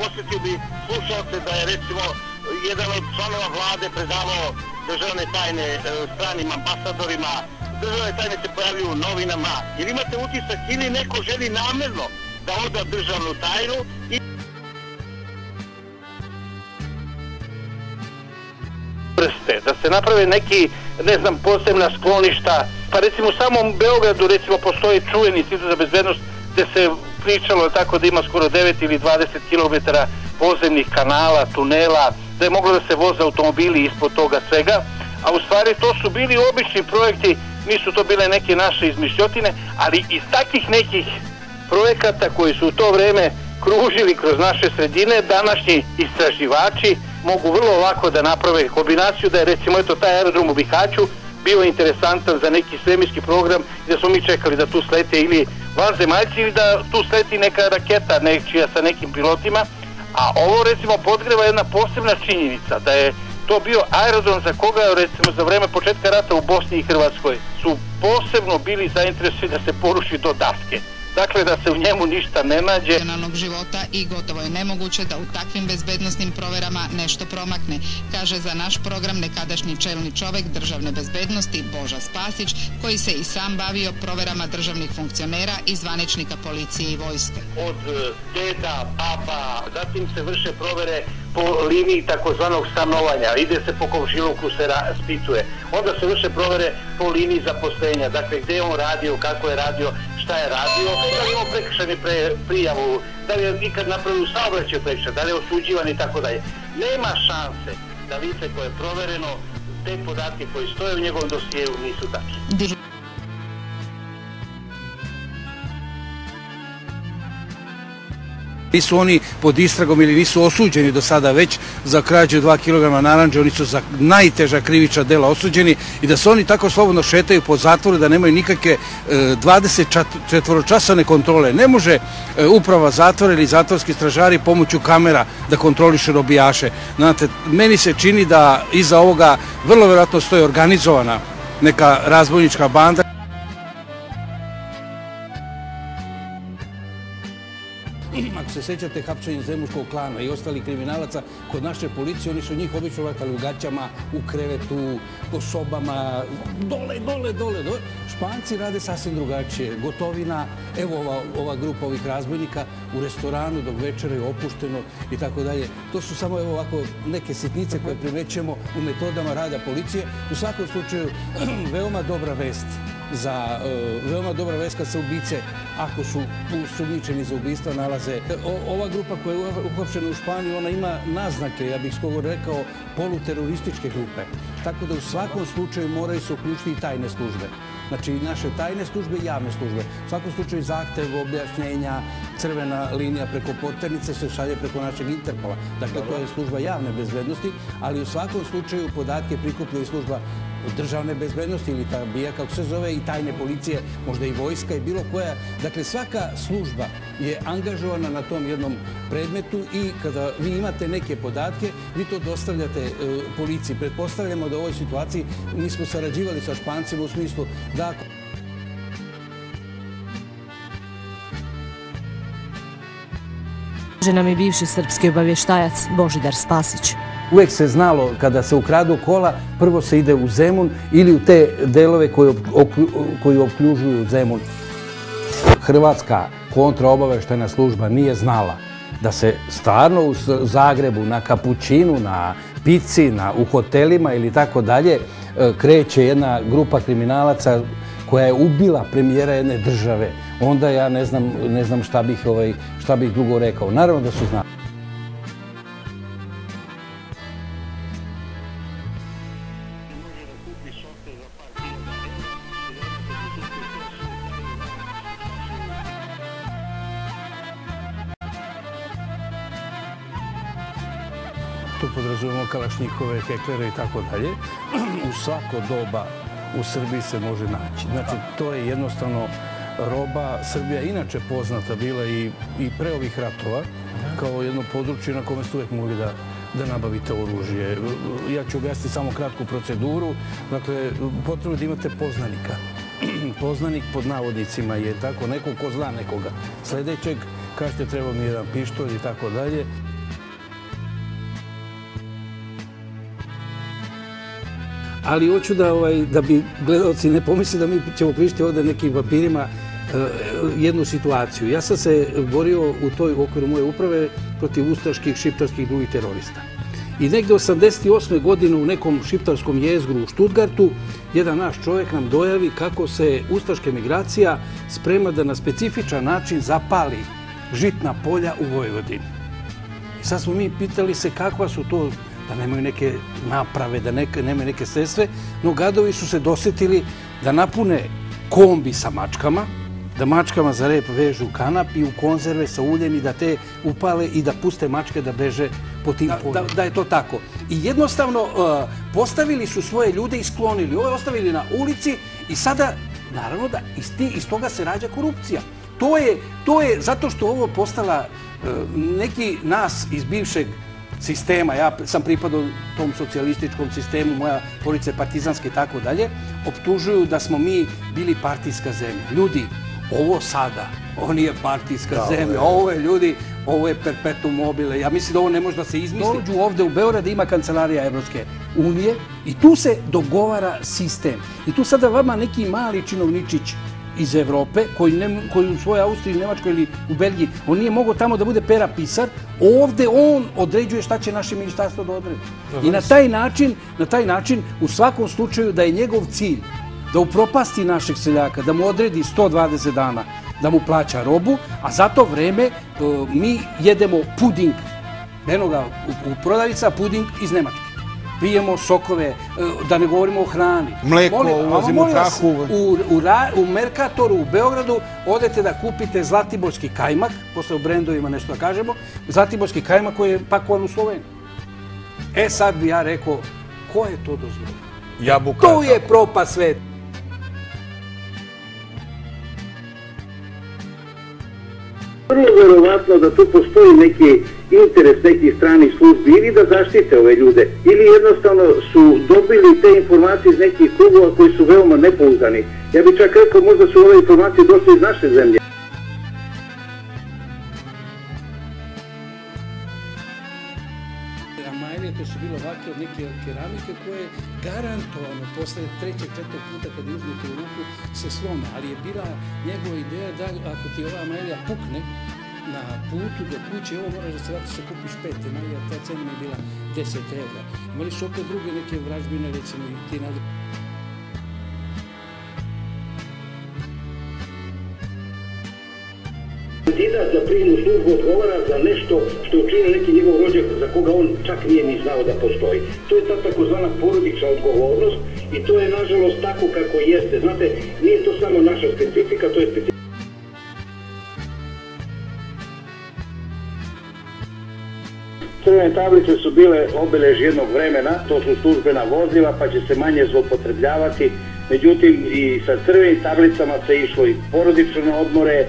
posjetio bi slušalce da je recimo jedan od članova vlade predavao državne tajne stranim ambasadorima, državne tajne se pojavljuju u novinama, jer imate utisak ili neko želi namerno da oda državnu tajnu i da se naprave neki, ne znam, posebna skloništa. Pa recimo u samom Beogradu recimo postoji čuveni Institut za bezbednost gdje se pričalo tako da ima skoro 9 ili 20 km podzemnih kanala, tunela, da je moglo da se voze automobili ispod toga svega, a u stvari to su bili obični projekti, nisu to bile neke naše izmišljotine, ali iz takvih nekih projekata koji su u to vreme kružili kroz naše sredine, današnji istraživači mogu vrlo lako da naprave kombinaciju da je recimo eto taj aerodrom u Bihaću bio interesantan za neki svemirski program gdje smo mi čekali da tu slete ili vanzemaljci ili da tu sleti neka raketa nečija sa nekim pilotima, a ovo recimo podgreva jedna posebna činjenica da je to bio aerodrom za koga recimo za vreme početka rata u Bosni i Hrvatskoj su posebno bili zainteresovani da se poruši do daske. Dakle, da se u njemu ništa ne nađe. Života i gotovo je nemoguće da u takvim bezbednosnim proverama nešto promakne, kaže za naš program nekadašnji čelni čovek državne bezbednosti Boža Spasić, koji se i sam bavio proverama državnih funkcionera i zvaničnika policije i vojske. Od deda, papa, zatim se vrše provere po liniji takozvanog stanovanja, ide se po komšiluku, se spicuje. Onda se vrše provere po liniji zaposlenja, dakle gdje je on radio, kako je radio, šta je radio, da li je on prekršajni prijavu, da li je ikad napravio saobraćaj prekršaj, da li je osuđivan i tako dalje. Nema šanse da lice koje je provereno, te podatke koji stoje u njegovom dosijevu nisu tačni. Nisu oni pod istragom ili nisu osuđeni do sada već za krađu 2 kg narandže, oni su za najteža krivična dela osuđeni i da se oni tako slobodno šetaju po zatvoru, da nemaju nikakve 24-časovne kontrole. Ne može uprava zatvora ili zatvorski stražari pomoću kamera da kontroliše robijaše. Znate, meni se čini da iza ovoga vrlo vjerojatno stoji organizovana neka razbojnička banda. Ako se sećate hapšenja Zemunskog klana i ostali kriminalaca kod naše policije, oni su njih obično vatali u gaćama, u krevetu, po sobama, dole. Španci rade sasvim drugačije. Gotovina, evo ova grupa ovih razbojnika u restoranu dok večera je opušteno i tako dalje. To su samo evo ovako neke sitnice koje primećemo u metodama rada policije. U svakom slučaju veoma dobra vest. Veoma dobra vest kad se ubice, ako su sumnjičeni za ubistva, nalaze. Ova grupa koja je uhapšena u Španiji, ona ima naznake, ja bih skoro rekao, poluterorističke grupe. Tako da u svakom slučaju moraju se uključiti i tajne službe. Znači naše tajne službe i javne službe. U svakom slučaju zahtev, objašnjenja, crvena linija preko poternice se šalje preko našeg Interpola. Dakle, to je služba javne bezbednosti, ali u svakom slučaju podatke prikuplja i služba državne bezbednosti ili ta BIA, kako se zove, i tajne policije, možda i vojska i bilo koja. Dakle, svaka služba je angažovana na tom jednom predmetu i kada vi imate neke podatke, vi to dostavljate policiji. Pretpostavljamo da u ovoj situaciji mi smo sarađivali sa Špancima u smislu da... Kaže nam i bivši srpski obavještajac Božidar Spasić. Uvijek se znalo kada se ukradu kola, prvo se ide u Zemun ili u te delove koji opkljužuju Zemun. Hrvatska kontraobavještajna služba nije znala da se stvarno u Zagrebu na kapućinu, na pici, u hotelima ili tako dalje kreće jedna grupa kriminalaca koja je ubila premijera jedne države. Onda ja ne znam šta bih drugo rekao. Naravno da su znali. Tu podrazumemo kalašnjikove, heklere i tako dalje. U svako doba u Srbiji se može naći. Znači, to je jednostavno roba. Srbija je inače poznata bila i pre ovih ratova kao jedno područje na kome ste uvijek mogli da nabavite oružje. Ja ću objasniti samo kratku proceduru. Dakle, potrebno je da imate poznanika. Poznanik pod navodnicima je tako neko ko zna nekoga sledećeg kažete treba mi jedan pištolj i tako dalje. Ali hoću da bi gledalci ne pomisli da mi ćemo pričati ovdje nekim vampirima jednu situaciju. Ja sam se borio u toj okviru moje uprave protiv ustaških, šiptarskih i drugih terorista. I negdje 88. godine u nekom šiptarskom jezgru u Stuttgartu jedan naš čovjek nam dojavi kako se ustaška migracija sprema da na specifičan način zapali žitna polja u Vojvodini. I sad smo mi pitali se kakva su to, da nemaju neke naprave, da nemaju neke sredstve, no gadovi su se dosjetili da napune kombi sa mačkama, da mačkama za rep vežu kanap i u konzerve sa uljem i da te upale i da puste mačke da beže po tim poljima. Da je to tako. I jednostavno postavili su svoje ljude i sklonili. Ove ostavili na ulici i sada, naravno da iz toga se rađa korupcija. To je zato što ovo postala neki nas iz bivšeg sistema, ja sam pripadao tom socijalističkom sistemu, moja porodica je partizanska i tako dalje, optužuju da smo mi bili partijska zemlja. Ljudi, ovo sada, ovo nije partijska zemlja, ovo je ljudi, ovo je perpetuum mobile. Ja mislim da ovo ne može da se izmisli. Dođu ovde u Beograd, ima kancelarija Evropske unije i tu se dogovara sistem. I tu sada vama neki mali činovničić iz Evrope, koji u svojoj Austriji, Nemačkoj ili u Belgiji, on nije mogao tamo da bude pera pisar, ovde on određuje šta će naše ministarstvo da odredi. I na taj način, u svakom slučaju da je njegov cilj da upropasti našeg seljaka, da mu odredi 120 dana da mu plaća robu, a za to vreme mi jedemo puding, eno ga u prodavnica, puding iz Nemačke. Pijemo sokove, da ne govorimo o hrani. Mleko, uvozimo kahu. U Merkatoru, u Beogradu, odete da kupite zlatiborski kajmak, posle u brendovima nešto da kažemo, zlatiborski kajmak koji je pakovan u Sloveniji. E sad bi ja rekao, ko je to dozvolio? To je propast sveta. Vrlo verovatno da tu postoji neki interes nekih stranih službi ili da zaštite ove ljude, ili jednostavno su dobili te informacije iz nekih krugova koji su veoma nepouzdani. Ja bih čak rekao možda su ove informacije došle iz naše zemlje. Amajlije, to su bilo ovakve od neke keramike koje garantovano posle 3. 4. puta kad je uzmete u ruku se slome, ali je bila njegova ideja da ako ti ova amajlija pukne na putu do kuće, ovo moraš da se vratiš da kupiš 5 amajlija, ta cena je bila 10 evra. Imali su opet druge neke vražbine, recimo i ti nadal. Kandidat za prijemnu službu odgovara za nešto što je učinio neki njegov rođak za koga on čak nije ni znao da postoji. To je ta takozvana porodična odgovornost i to je nažalost tako kako jeste. Znate, nije to samo naša specifika, to je specifika. Crvene tablice su bile obeležje jednog vremena, to su službena vozila pa će se manje zloupotrebljavati. Međutim, i sa crvenim tablicama se išlo i porodično na odmore.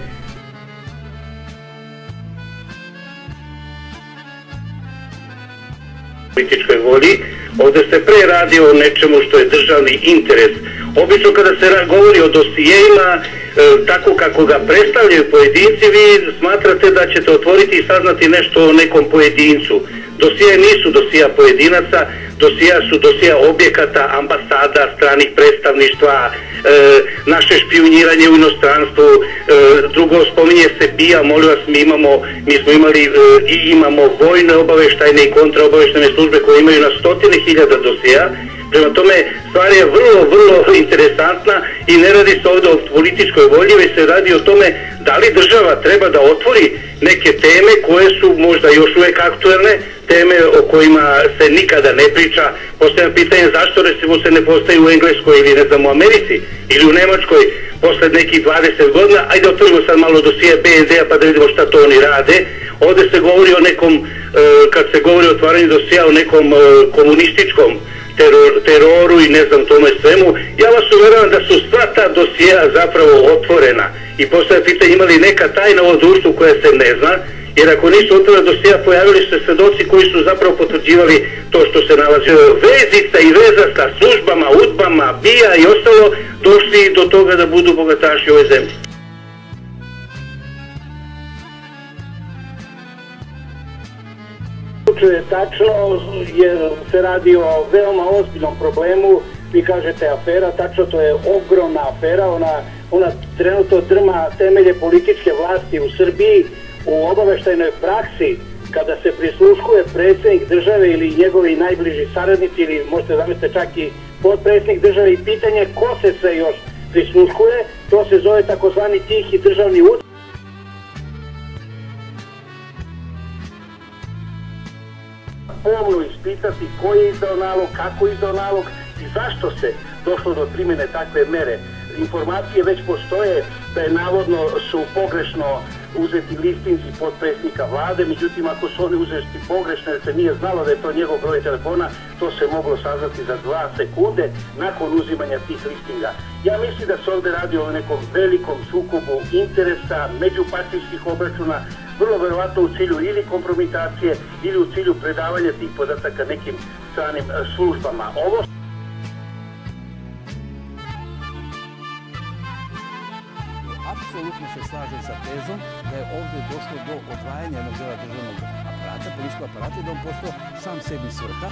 Političkoj volji, ovdje se pre radi o nečemu što je državni interes. Obično kada se govori o dosijejima, tako kako ga predstavljaju pojedinci, vi smatrate da ćete otvoriti i saznati nešto o nekom pojedincu. Dosije nisu dosija pojedinaca, dosija su dosija objekata, ambasada, stranih predstavništva, naše špijuniranje u inostranstvu. Drugo, spominje se BIA, molim vas, mi smo imali i imamo vojne obaveštajne i kontraobaveštajne službe koje imaju na 100.000 dosija. Prema tome, stvar je vrlo, vrlo interesantna i ne radi se ovdje o političkoj volji, već se radi o tome da li država treba da otvori neke teme koje su možda još uvijek aktuelne, teme o kojima se nikada ne priča. Postavljam pitanje zašto recimo se ne postavi u Engleskoj ili ne znam u Americi ili u Nemačkoj posle nekih 20 godina. Ajde otvorimo sad malo dosije BND-a pa da vidimo šta to oni rade. Ovdje se govori o nekom, kad se govori o otvaranju dosija o nekom komunističkom teroru i ne znam tome svemu, ja vas uveravam da su sva ta dosija zapravo otvorena i postoje pitanje ima li neka tajna u ovom društvu koja se ne zna, jer ako nisu otvorena dosija pojavili su se svedoci koji su zapravo potvrđivali to što se nalazi. Vezica i veza sa službama, udbama, BIA i ostalo došli do toga da budu bogataši ove zemlje. je tačno jer se radi o veoma ozbiljnom problemu. Vi kažete afera, tačno to je ogromna afera, ona trenutno drma temelje političke vlasti u Srbiji. U obaveštajnoj praksi, kada se prisluškuje predsjednik države ili njegovi najbliži saradnici ili možete zamisliti čak i potpredsjednik države i pitanje ko se sve još prisluškuje, to se zove takozvani tihi državni udar. Pomno ispitati ko je izdao nalog, kako je izdao nalog i zašto se došlo do primjene takve mere. Informacije već postoje da je navodno su pogrešno uzeti listinci potpredsjednika vlade, međutim ako su oni uzeti pogrešno jer se nije znalo da je to njegov broj telefona, to se moglo saznati za 2 sekunde nakon uzimanja tih listinga. Ja mislim da se ovdje radi o nekom velikom sukobu interesa, međupartijskih obračuna, vrlo verovatno u cilju ili kompromitacije ili u cilju predavanja tih podataka nekim stranim službama. Apsolutno se slažem sa tezom da je ovdje došlo do odvajanja jednog dela državnog aparata, policijskog aparata i da on postao sam sebi svrha.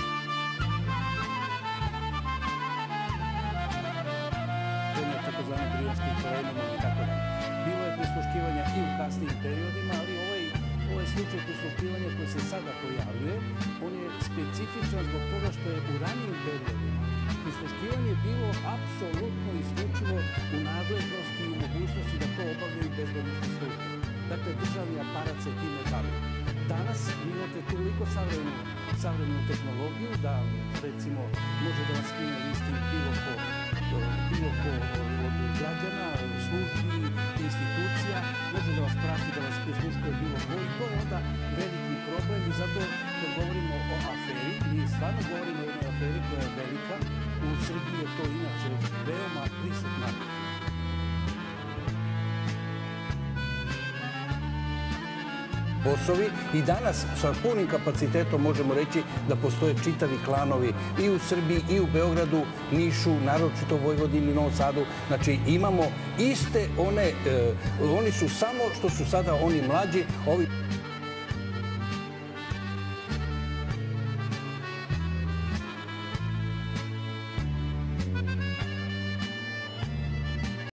Takozvanim brionskim problemima i tako dalje. Bilo je prisluškivanja i u kasnijim periodima, ali ovaj slučaj prisluškivanja koji se sada pojavljuje, on je specifičan zbog toga što je u ranijim periodima prisluškivanje bilo apsolutno isključivo u nadležnosti i u mogućnosti da to obavljaju bezbednosne službe. Dakle, državni aparat se time bavi. Danas imate toliko savremenu tehnologiju da, recimo, može da vas skine listing bilo ko od građana, službi, institucija, može da vas prati, da vas prisluškuje bilo ko i to je onda veliki problem i zato kad govorimo o aferi, mi stvarno govorimo o jednoj aferi koja je velika. U Srbiji je to inače veoma prisutna. Bosovi i danas sa punim kapacitetom možemo reći da postoje čitavi klanovi i u Srbiji i u Beogradu, Nišu, naročito Vojvodini, Novom Sadu. Znači imamo iste one, oni su samo što su sada oni mlađi, ovi